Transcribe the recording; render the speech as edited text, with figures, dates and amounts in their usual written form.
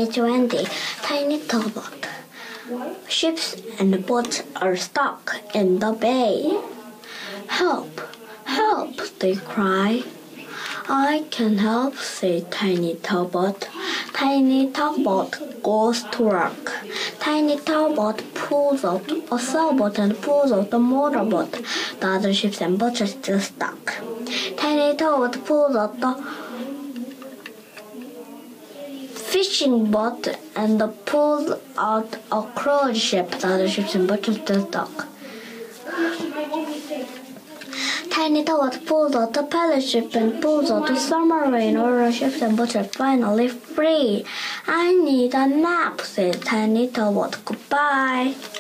it's Wendy. Tiny Tugboat. Ships and boats are stuck in the bay. Help! Help! They cry. I can help, says Tiny Tugboat. Tiny Tugboat goes to work. Tiny Tugboat pulls out a sailboat and pulls out a motorboat. The other ships and boats are still stuck. Tiny Tugboat pulls out the fishing boat and pulls out a cruise ship. The other ships and boats are still stuck. Tiny Tugboat pulls out a pilot ship and pulls out a submarine. All the ships and boats are finally free. I need a nap, says Tiny Tugboat. Goodbye.